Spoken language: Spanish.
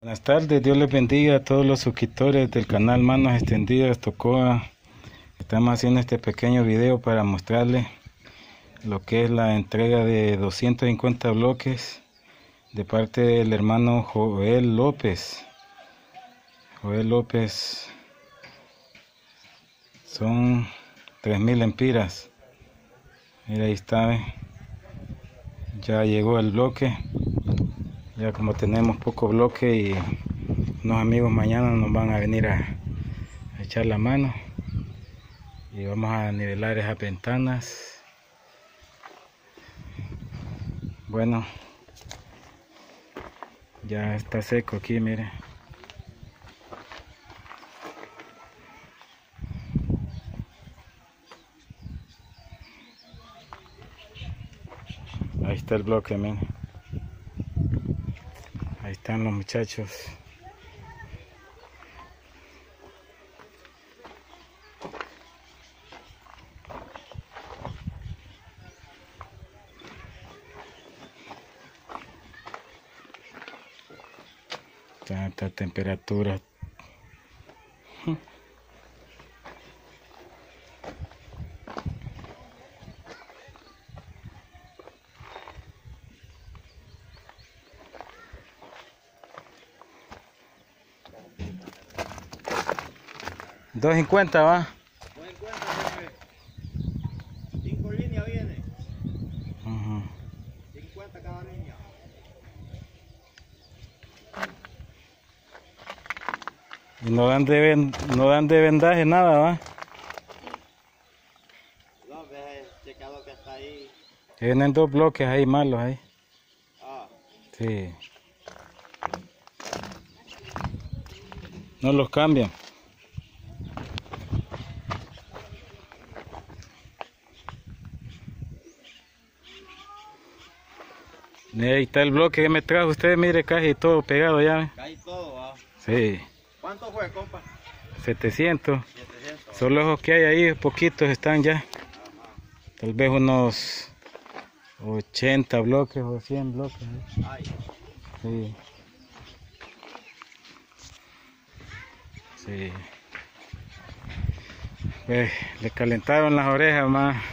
Buenas tardes, Dios les bendiga a todos los suscriptores del canal Manos Extendidas Tocoa. Estamos haciendo este pequeño video para mostrarles lo que es la entrega de 250 bloques de parte del hermano Joel López. Joel López, son 3000 lempiras. Mira, ahí está, ya llegó el bloque. Ya como tenemos poco bloque y unos amigos mañana nos van a venir a echar la mano y vamos a nivelar esas ventanas. Bueno, ya está seco aquí, mire. Ahí está el bloque, mire. Ahí están los muchachos. Tanta temperatura. $2.50 va. 5 líneas viene. 50 cada línea. Y no dan de vendaje nada, va. No, ves el checado que está ahí. Vienen dos bloques ahí malos ahí. Ah, Sí. No los cambian. Ahí está el bloque que me trajo usted, mire, casi todo pegado ya. cae todo, va. Sí. ¿Cuánto fue, compa? 700. 700. Solo esos que hay ahí, poquitos están ya. Ajá. Tal vez unos 80 bloques o 100 bloques. Ay, Sí. Sí. Pues, le calentaron las orejas más.